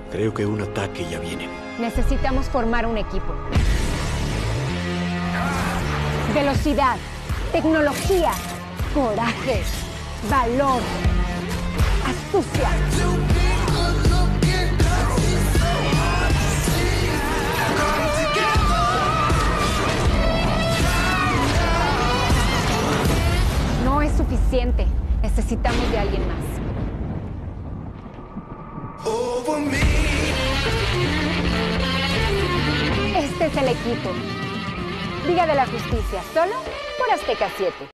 Creo que un ataque ya viene. Necesitamos formar un equipo. Velocidad, tecnología, coraje, valor, astucia. No es suficiente. Necesitamos de alguien más. Este es el equipo. Liga de la Justicia, solo por Azteca 7.